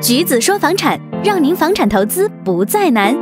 橘子说房产，让您房产投资不再难。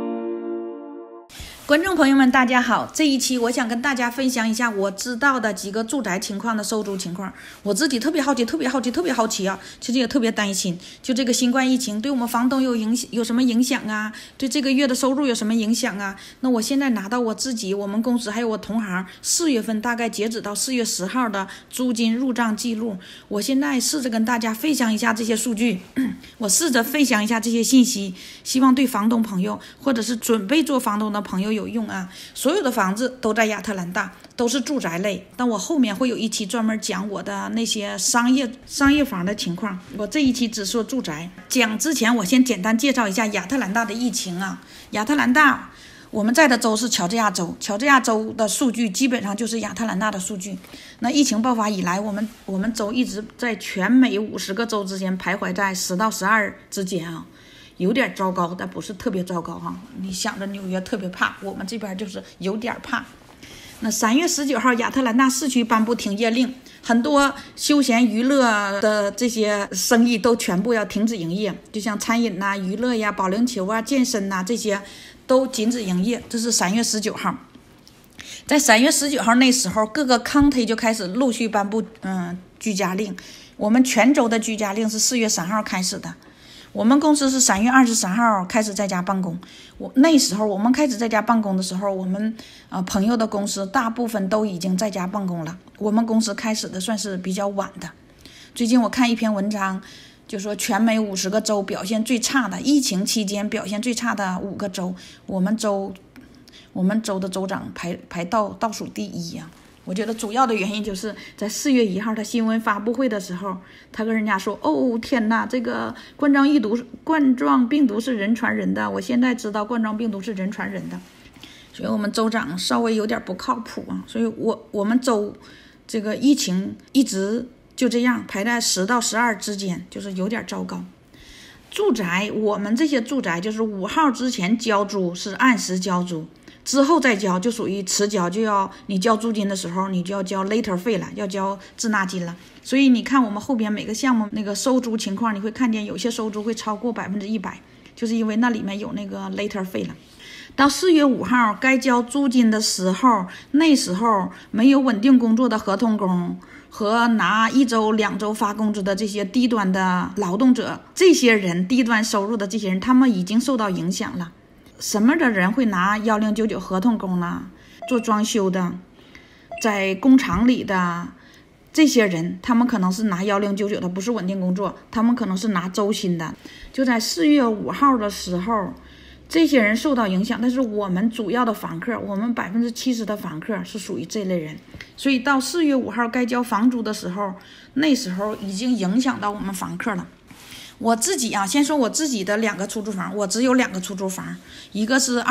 观众朋友们大家好，这一期我想跟大家分享一下我知道的几个住宅情况的收租情况。我自己特别好奇啊，其实也特别担心，就这个新冠疫情对我们房东有什么影响啊？对这个月的收入有什么影响啊？那我现在拿到我自己、我们公司还有我同行4月份大概截止到4月10号的租金入账记录，我现在试着跟大家分享一下这些数据，我试着分享一下这些信息，希望对房东朋友或者是准备做房东的朋友有用啊。所有的房子都在亚特兰大，都是住宅类，但我后面会有一期专门讲我的那些商业房的情况，我这一期只说住宅。讲之前我先简单介绍一下亚特兰大的疫情啊。亚特兰大我们在的州是乔治亚州，乔治亚州的数据基本上就是亚特兰大的数据。那疫情爆发以来，我们州一直在全美50个州之间徘徊在10到12之间啊，有点糟糕，但不是特别糟糕哈。你想着纽约特别怕，我们这边就是有点怕。那3月19号，亚特兰大市区颁布停业令，很多休闲娱乐的这些生意都全部要停止营业，就像餐饮呐、娱乐呀、保龄球啊、健身呐，这些都禁止营业。这是3月19号。在3月19号那时候，各个 county 就开始陆续颁布居家令。我们全州的居家令是4月3号开始的。我们公司是3月23号开始在家办公。那时候我们开始在家办公的时候，我们朋友的公司大部分都已经在家办公了。我们公司开始的算是比较晚的。最近我看一篇文章，就说全美50个州表现最差的，疫情期间表现最差的5个州，我们州的州长排倒数第1呀。我觉得主要的原因就是在4月1号他新闻发布会的时候，他跟人家说，哦天哪，这个冠状病毒是人传人的，我现在知道冠状病毒是人传人的。所以我们州长稍微有点不靠谱啊。所以我们州这个疫情一直就这样排在10到12之间，就是有点糟糕。住宅，我们这些住宅就是5号之前交租是按时交租，之后再交就属于迟交，就要你交租金的时候你就要交 later 费了，要交滞纳金了。所以你看我们后边每个项目那个收租情况，你会看见有些收租会超过100%，就是因为那里面有那个 later 费了。到4月5号该交租金的时候，那时候没有稳定工作的合同工和拿1周2周发工资的这些低端的劳动者，这些人低端收入的这些人，他们已经受到影响了。什么的人会拿1099合同工呢？做装修的，在工厂里的这些人，他们可能是拿1099的，不是稳定工作，他们可能是拿周薪的。就在4月5号的时候，这些人受到影响，但是我们主要的房客，我们70%的房客是属于这类人，所以到4月5号该交房租的时候，那时候已经影响到我们房客了。我自己啊，先说我自己的2个出租房，我只有2个出租房，一个是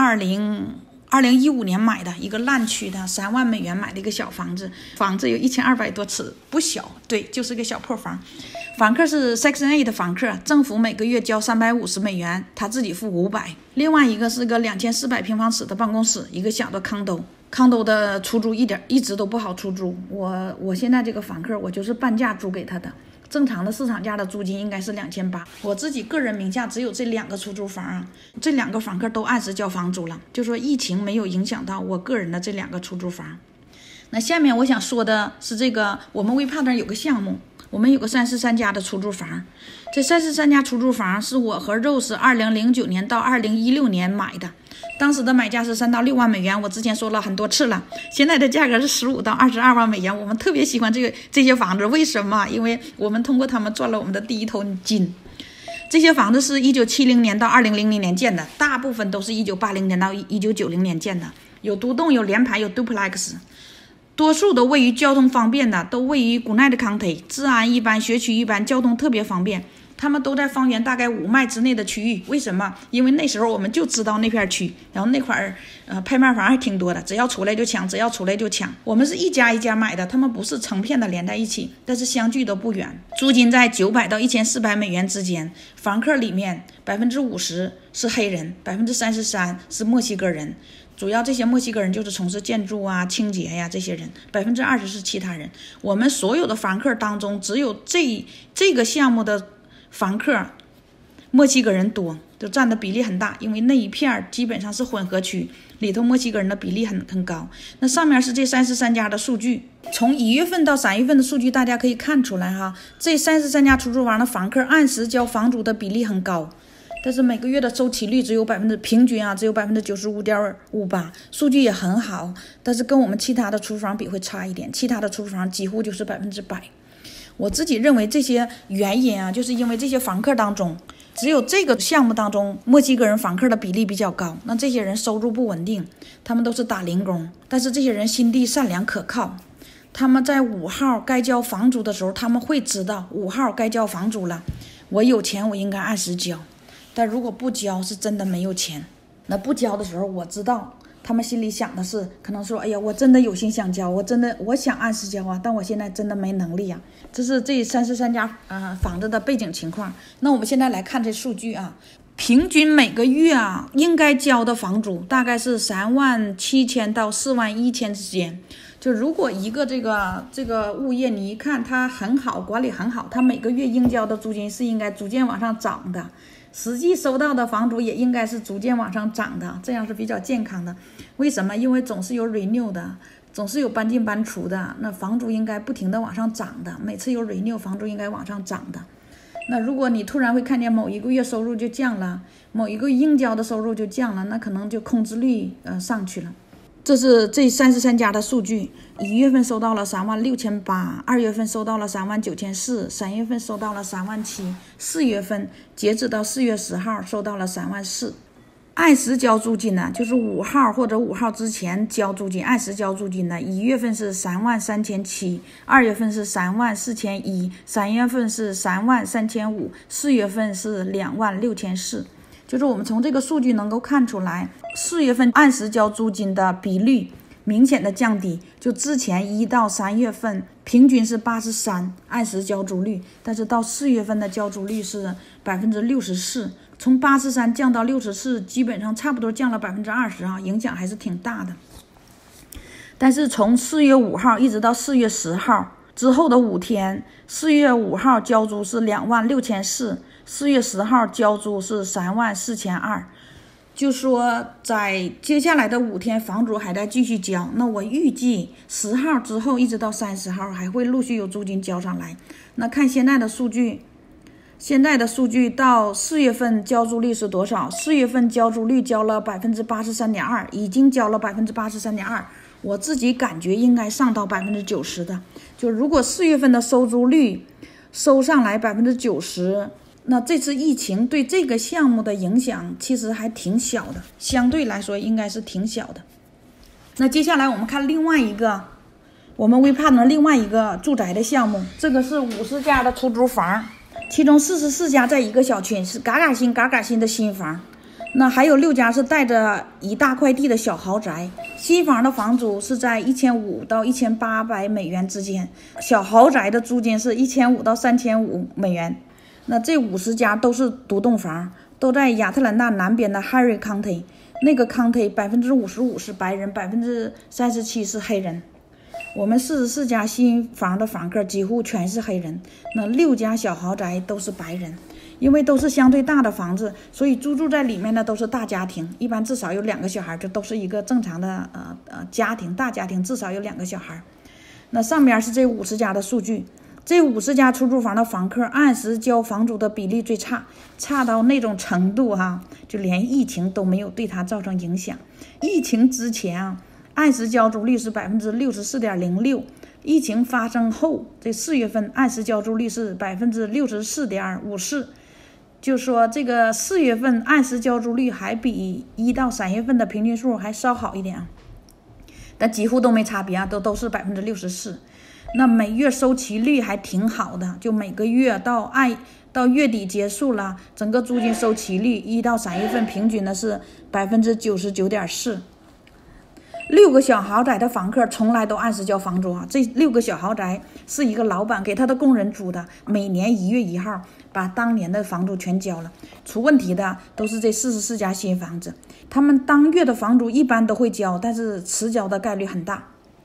2015年买的一个烂区的3万美元买的一个小房子，房子有1200多尺，不小，对，就是个小破房。房客是 Section A 的房客，政府每个月交350美元，他自己付500。另外一个是个2400平方尺的办公室，一个小的condo的出租一直都不好出租。我现在这个房客我就是半价租给他的。正常的市场价的租金应该是2800，我自己个人名下只有这2个出租房啊，这2个房客都按时交房租了，就说疫情没有影响到我个人的这2个出租房。那下面我想说的是这个，我们WePartner有个项目，我们有个343家的出租房，这343家出租房是我和 Rose 2009年到2016年买的，当时的买价是3到6万美元，我之前说了很多次了，现在的价格是15到22万美元。我们特别喜欢这些房子，为什么？因为我们通过他们赚了我们的第一桶金。这些房子是1970年到2000年建的，大部分都是1980年到1990年建的，有独栋，有联排，有 duplex， 多数都位于交通方便的，都位于Gwinnett County，治安一般，学区一般，交通特别方便。他们都在方圆大概5迈之内的区域，为什么？因为那时候我们就知道那片区，然后那块拍卖房还挺多的，只要出来就抢，我们是一家一家买的，他们不是成片的连在一起，但是相距都不远，租金在900到1400美元之间。房客里面50%是黑人，33%是墨西哥人，主要这些墨西哥人就是从事建筑啊、清洁呀这些人，20%是其他人。我们所有的房客当中，只有这个项目的房客墨西哥人多，就占的比例很大，因为那一片基本上是混合区，里头墨西哥人的比例很高。那上面是这33家的数据，从1月份到3月份的数据，大家可以看出来哈，这33家出租房的房客按时交房租的比例很高，但是每个月的周期率平均只有 95.58%， 数据也很好，但是跟我们其他的出租房比会差一点，其他的出租房几乎就是100%。我自己认为这些原因就是因为这些房客当中，只有这个项目当中墨西哥人房客的比例比较高，那这些人收入不稳定，他们都是打零工，但是这些人心地善良可靠，他们在5号该交房租的时候，他们会知道5号该交房租了，我有钱我应该按时交，但如果不交是真的没有钱。那不交的时候，我知道他们心里想的是，可能说，哎呀，我真的有心想交，我想按时交啊，但我现在真的没能力啊。这是这33家房子的背景情况。那我们现在来看这数据啊，平均每个月应该交的房租大概是37000到41000之间。就如果一个这个物业，你一看它很好，管理很好，它每个月应交的租金是应该逐渐往上涨的，实际收到的房租也应该是逐渐往上涨的，这样是比较健康的。为什么？因为总是有 renew 的，总是有搬进搬出的，那房租应该不停的往上涨的，每次有 renew 房租应该往上涨的。那如果你突然会看见某一个月收入就降了，某一个应交的收入就降了，那可能就空置率上去了。这是这33家的数据，1月份收到了36800，2月份收到了39400， 3月份收到了37000， 4月份截止到4月10号收到了34000。按时交租金呢，就是5号或者5号之前交租金，按时交租金呢，1月份是33700， 2月份是34100， 3月份是33500， 4月份是26400。就是我们从这个数据能够看出来，4月份按时交租金的比率明显的降低，就之前1到3月份平均是83%按时交租率，但是到4月份的交租率是64%，从83%降到64%，基本上差不多降了20%影响还是挺大的。但是从4月5号一直到4月10号之后的5天，4月5号交租是26400， 4月10号交租是34200，就说在接下来的5天房租还在继续交，那我预计10号之后一直到30号还会陆续有租金交上来。那看现在的数据，到4月份交租率是多少？4月份交租率交了 83.2%， 已经交了 83.2%， 我自己感觉应该上到 90% 的。就如果4月份的收租率收上来 90%，那这次疫情对这个项目的影响其实还挺小的，相对来说应该是挺小的。那接下来我们看另外一个我们WePartner另外一个住宅的项目，这个是50家的出租房，其中44家在一个小区，是嘎嘎新的新房，那还有6家是带着一大块地的小豪宅。新房的房租是在1500到1800美元之间，小豪宅的租金是1500到3500美元。那这50家都是独栋房，都在亚特兰大南边的 Harris County， 那个 County 55%是白人，37%是黑人。我们44家新房的房客几乎全是黑人，那6家小豪宅都是白人。因为都是相对大的房子，所以住在里面的都是大家庭，一般至少有2个小孩，这都是一个正常的家庭，大家庭至少有2个小孩。那上面是这50家的数据，这50家出租房的房客按时交房租的比例最差，差到那种程度就连疫情都没有对它造成影响。疫情之前按时交租率是 64.06%， 疫情发生后这4月份按时交租率是 64.54%，就说这个4月份按时交租率还比1到3月份的平均数还稍好一点，但几乎都没差别都是 64%。 那每月收期率还挺好的，就每个月到月底结束了，整个租金收期率1到3月份平均的是 99.4%。6个小豪宅的房客从来都按时交房租这6个小豪宅是一个老板给他的工人租的，每年1月1号把当年的房租全交了。出问题的都是这44家新房子，他们当月的房租一般都会交，但是迟交的概率很大。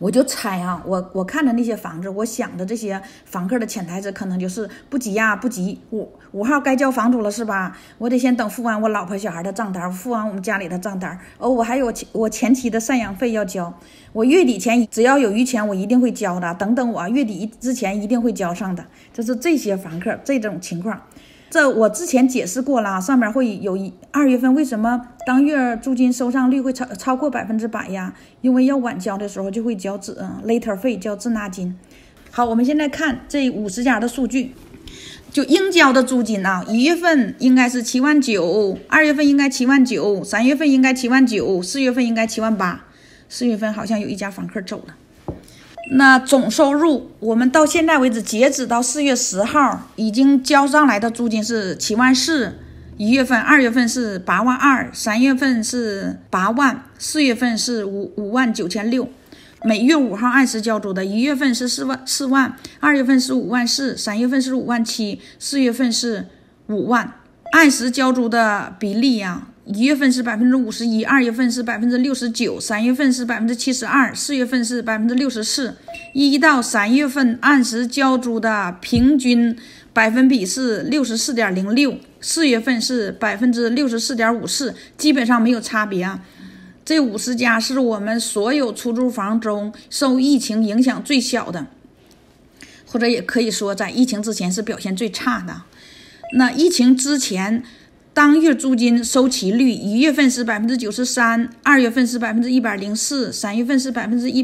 我就猜啊，我看的那些房子，我想的这些房客的潜台词可能就是不急呀，不急，五号该交房租了是吧？我得先等付完我老婆小孩的账单，付完我们家里的账单，我还有我前期的赡养费要交，我月底前只要有余钱我一定会交的，等等我月底之前一定会交上的，就是这些房客这种情况。这我之前解释过了，上面会有2月份为什么当月租金收上率会超过100%呀？因为要晚交的时候就会交later 费，交滞纳金。好，我们现在看这50家的数据，就应交的租金啊，1月份应该是79000，2月份应该79000，3月份应该79000，4月份应该78000，4月份好像有一家房客走了。那总收入，我们到现在为止，截止到4月10号，已经交上来的租金是74000，1月份、2月份是82000，3月份是8万，4月份是59600。每月5号按时交租的，1月份是4万，2月份是54000，3月份是57000，4月份是5万。按时交租的比例呀，1月份是51%，2月份是69%，3月份是72%，4月份是64%。1到3月份按时交租的平均百分比是64.06%，4月份是64.54%，基本上没有差别啊。这50家是我们所有出租房中受疫情影响最小的，或者也可以说在疫情之前是表现最差的。那疫情之前当月租金收齐率，1月份是93%，2月份是104%，3月份是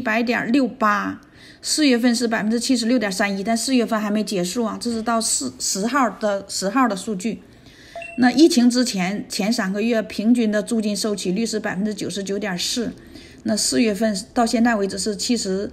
100.68%，4月份是76.31%，但4月份还没结束啊，这是到10号的数据。那疫情之前前3个月平均的租金收齐率是99.4%，那4月份到现在为止是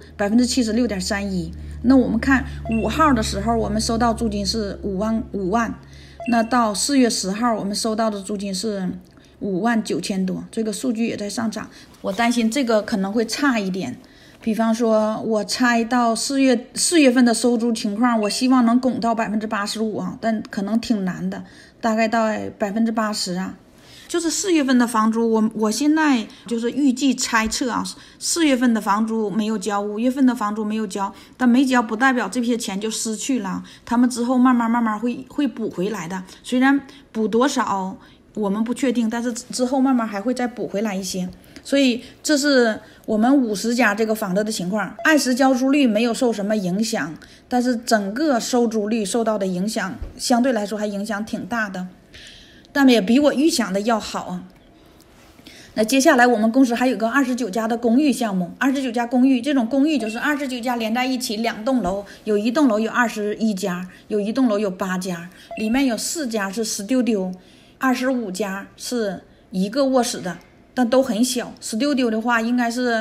76.31%。那我们看5号的时候，我们收到租金是5万。那到4月10号，我们收到的租金是59000多，这个数据也在上涨。我担心这个可能会差一点，比方说，我猜到4月份的收租情况，我希望能拱到85%啊，但可能挺难的，大概到80%啊。就是4月份的房租，我现在就是预计猜测啊，4月份的房租没有交，5月份的房租没有交，但没交不代表这些钱就失去了，他们之后慢慢会补回来的，虽然补多少我们不确定，但是之后慢慢还会再补回来一些。所以这是我们50家这个房子的情况，按时交租率没有受什么影响，但是整个收租率受到的影响相对来说还影响挺大的，但也比我预想的要好啊。那接下来我们公司还有个29家的公寓项目，29家公寓，这种公寓就是29家连在一起，2栋楼，有一栋楼有21家，有一栋楼有8家，里面有4家是studio，25家是1个卧室的，但都很小。studio的话应该是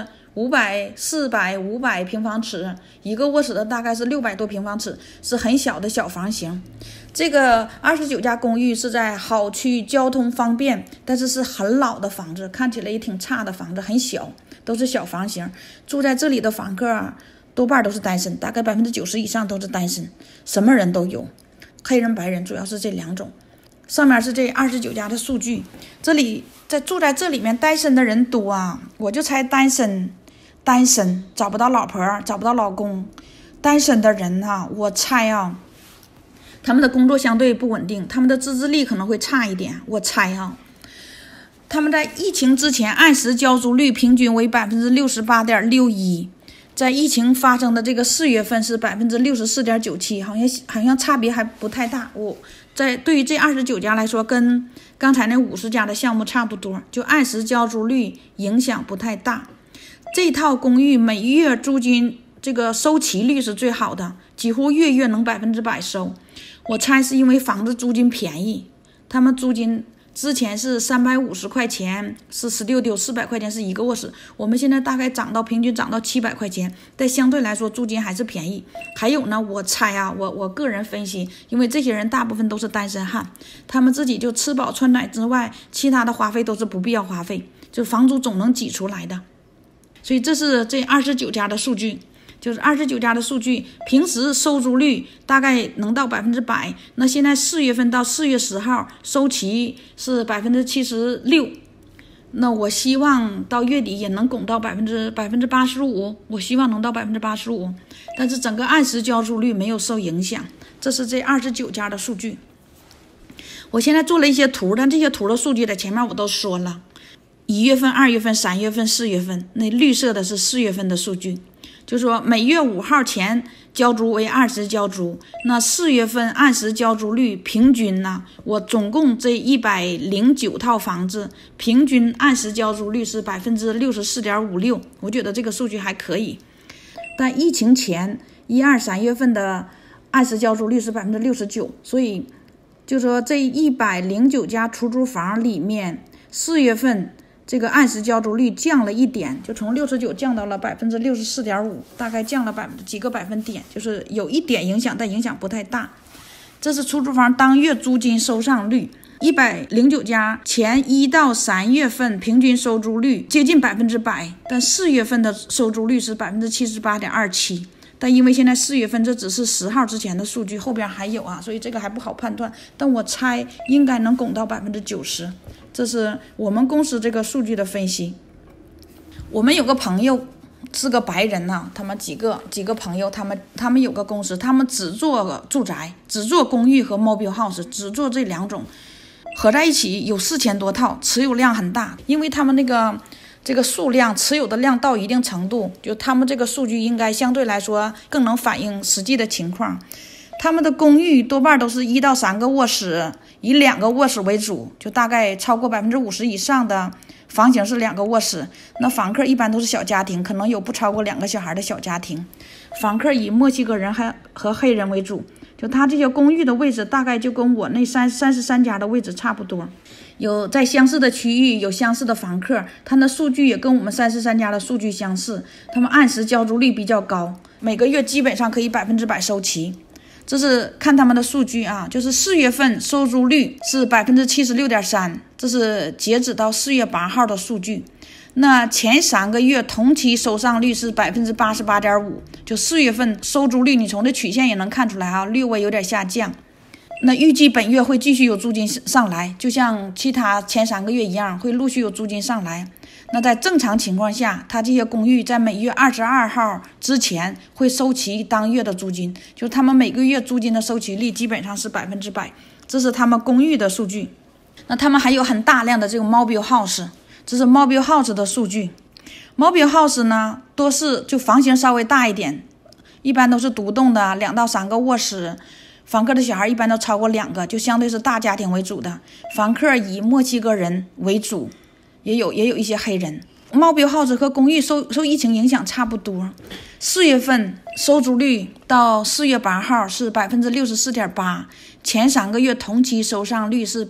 500、400、500平方尺，一个卧室的大概是600多平方尺，是很小的小房型。这个29家公寓是在好区，交通方便，但是是很老的房子，看起来也挺差的房子，很小，都是小房型。住在这里的房客多半都是单身，大概90%以上都是单身，什么人都有，黑人白人，主要是这2种。上面是这29家的数据，这里住在这里面单身的人多啊，我就猜单身找不到老婆，找不到老公，单身的人啊，我猜啊，他们的工作相对不稳定，他们的自制力可能会差一点，我猜啊，他们在疫情之前按时交租率平均为 68.61%， 在疫情发生的这个4月份是 64.97%， 好像差别还不太大。对于这29家来说，跟刚才那50家的项目差不多，就按时交租率影响不太大。这套公寓每月租金这个收齐率是最好的，几乎月能100%收。我猜是因为房子租金便宜，他们租金之前是350块钱，是studio，400块钱是一个卧室，我们现在大概平均涨到700块钱，但相对来说租金还是便宜。还有呢，我猜啊，我个人分析，因为这些人大部分都是单身汉，他们自己就吃饱穿暖之外，其他的花费都是不必要花费，就房租总能挤出来的。所以这是这29家的数据，就是29家的数据，平时收租率大概能到100%，那现在4月份到4月10号收齐是76%， 那我希望到月底也能拱到85%，我希望能到85%，但是整个按时交租率没有受影响。这是这29家的数据。我现在做了一些图，但这些图的数据在前面我都说了，1月份、2月份、3月份、4月份，那绿色的是4月份的数据，就是说每月5号前交租为按时交租，那4月份按时交租率平均呢，我总共这109套房子平均按时交租率是64.56%，我觉得这个数据还可以。但疫情前1、2、3月份的按时交租率是69%，所以就说这109家出租房里面，4月份这个按时交租率降了一点，就从69降到了64.5%，大概降了几个百分点，就是有一点影响，但影响不太大。这是出租房当月租金收上率，109家前1到3月份平均收租率接近100%，但4月份的收租率是78.27%。但因为现在4月份这只是10号之前的数据，后边还有啊，所以这个还不好判断。但我猜应该能拱到90%，这是我们公司这个数据的分析。我们有个朋友是个白人呐，他们几个朋友，他们有个公司，他们只做住宅，只做公寓和 mobile house， 只做这2种，合在一起有4000多套，持有量很大。因为他们这个数量持有的量到一定程度，就他们这个数据应该相对来说更能反映实际的情况。他们的公寓多半都是1到3个卧室，以2个卧室为主，就大概超过50%以上的房型是2个卧室。那房客一般都是小家庭，可能有不超过2个小孩的小家庭。房客以墨西哥人和黑人为主，就他这些公寓的位置大概就跟我那33家的位置差不多。有在相似的区域有相似的房客，他的数据也跟我们33家的数据相似，他们按时交租率比较高，每个月基本上可以100%收齐。这是看他们的数据啊，就是4月份收租率是76.3%，这是截止到4月8号的数据。那前3个月同期收上率是88.5%，就4月份收租率你从这曲线也能看出来啊，略微有点下降。那预计本月会继续有租金上来，就像其他前3个月一样，会陆续有租金上来。那在正常情况下，他这些公寓在每月22号之前会收齐当月的租金，就是他们每个月租金的收齐率基本上是100%，这是他们公寓的数据。那他们还有很大量的这种 mobile house， 这是 mobile house 的数据。mobile house 呢，多是就房型稍微大一点，一般都是独栋的2到3个卧室，房客的小孩一般都超过2个，就相对是大家庭为主的。房客以墨西哥人为主，也有一些黑人。mobile house 和公寓受疫情影响差不多。4月份收租率到4月8号是64.8%，前3个月同期收上率是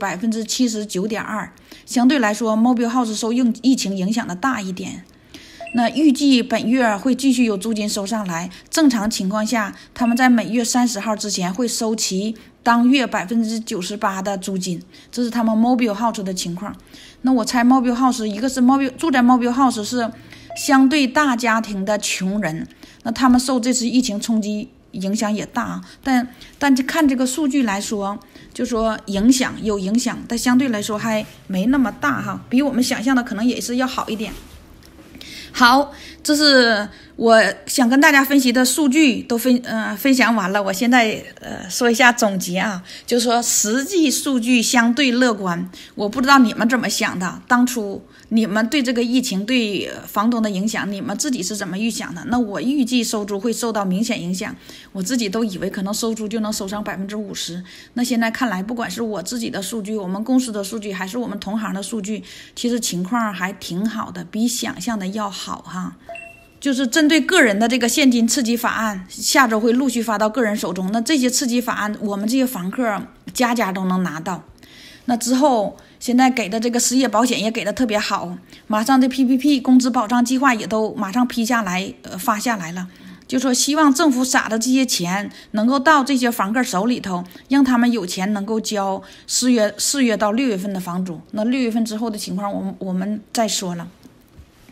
79.2%，相对来说 mobile house 受疫情影响的大一点。那预计本月会继续有租金收上来，正常情况下他们在每月30号之前会收齐当月98%的租金，这是他们 mobile house 的情况。那我猜 mobile house， 一个是住在 mobile house 是相对大家庭的穷人，那他们受这次疫情冲击影响也大，但看这个数据来说，就说有影响，但相对来说还没那么大哈，比我们想象的可能也是要好一点。好，这是我想跟大家分析的数据都分享完了。我现在说一下总结啊，就是说实际数据相对乐观。我不知道你们怎么想的，当初你们对这个疫情对房东的影响，你们自己是怎么预想的？那我预计收租会受到明显影响，我自己都以为可能收租就能收上50%。那现在看来，不管是我自己的数据，我们公司的数据，还是我们同行的数据，其实情况还挺好的，比想象的要好哈。就是针对个人的这个现金刺激法案，下周会陆续发到个人手中。那这些刺激法案，我们这些房客家家都能拿到。那之后，现在给的这个失业保险也给的特别好，马上这 PPP 工资保障计划也都马上批下来，发下来了。就说希望政府撒的这些钱能够到这些房客手里头，让他们有钱能够交4月到6月份的房租。那6月份之后的情况，我们再说了。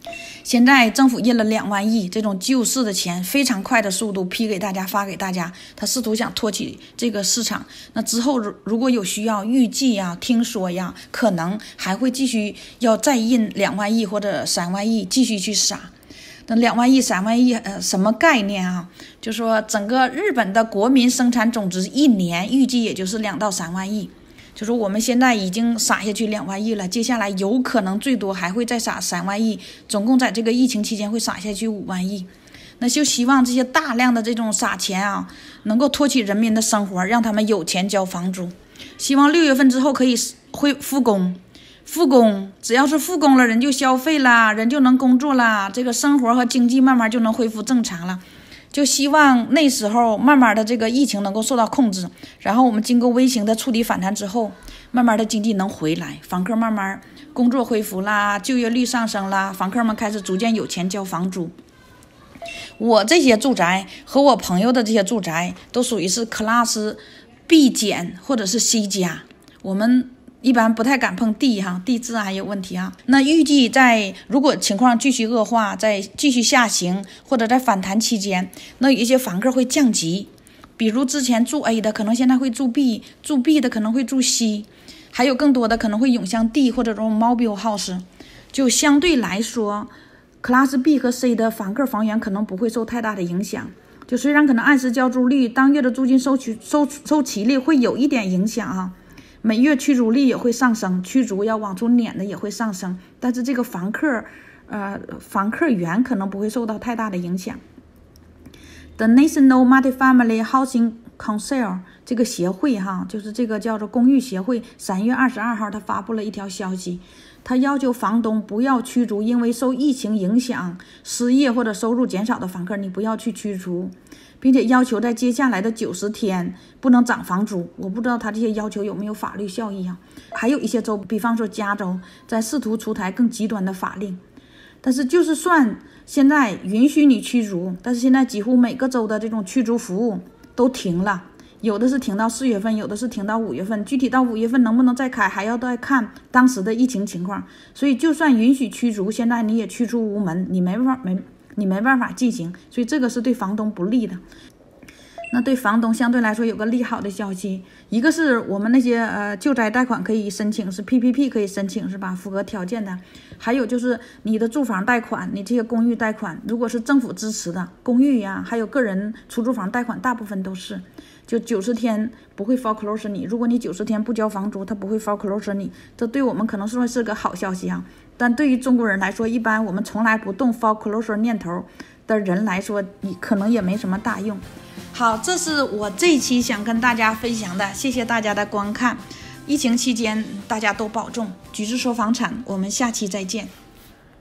现在政府印了2万亿这种救市的钱，非常快的速度批给大家发给大家，他试图想托起这个市场。那之后如果有需要，预计呀、听说呀，可能还会继续要再印2万亿或者3万亿继续去撒。那2万亿、3万亿，什么概念啊？就说整个日本的国民生产总值1年预计也就是2到3万亿。就说我们现在已经撒下去2万亿了，接下来有可能最多还会再撒3万亿，总共在这个疫情期间会撒下去5万亿。那就希望这些大量的这种撒钱啊，能够托起人民的生活，让他们有钱交房租。希望6月份之后可以复工，只要是复工了，人就消费了，人就能工作了，这个生活和经济慢慢就能恢复正常了。就希望那时候慢慢的这个疫情能够受到控制，然后我们经过微型的触底反弹之后，慢慢的经济能回来，房客慢慢工作恢复啦，就业率上升啦，房客们开始逐渐有钱交房租。我这些住宅和我朋友的这些住宅都属于是 Class B 减或者是 C 加，我们一般不太敢碰地质还有问题啊。那预计如果情况继续恶化，在继续下行或者在反弹期间，那有一些房客会降级，比如之前住 A 的可能现在会住 B， 住 B 的可能会住 C， 还有更多的可能会涌向 D 或者这种 mobile house。 就相对来说 Class B 和 C 的房客房源可能不会受太大的影响，就虽然可能按时交租率、当月的租金收齐率会有一点影响啊，每月驱逐率也会上升，驱逐要往出撵的也会上升，但是这个房客源可能不会受到太大的影响。The National Multifamily Housing Council 这个协会就是这个叫做公寓协会，3月22号他发布了一条消息，他要求房东不要驱逐因为受疫情影响失业或者收入减少的房客，你不要去驱逐，并且要求在接下来的90天不能涨房租。我不知道他这些要求有没有法律效益啊？还有一些州，比方说加州，在试图出台更极端的法令。但是就是算现在允许你驱逐，但是现在几乎每个州的这种驱逐服务都停了，有的是停到4月份，有的是停到5月份，具体到5月份能不能再开还要再看当时的疫情情况。所以就算允许驱逐，现在你也驱逐无门，你没办法进行，所以这个是对房东不利的。那对房东相对来说有个利好的消息，一个是我们那些救灾贷款可以申请，是 PPP 可以申请是吧，符合条件的。还有就是你的住房贷款，你这些公寓贷款如果是政府支持的公寓呀，还有个人出租房贷款，大部分都是就90天不会 foreclose 你，如果你90天不交房租，它不会 foreclose 你，这对我们可能是个好消息啊。但对于中国人来说，一般我们从来不动 foreclose 念头的人来说，你可能也没什么大用。好，这是我这一期想跟大家分享的，谢谢大家的观看。疫情期间大家都保重，橘子说房产，我们下期再见。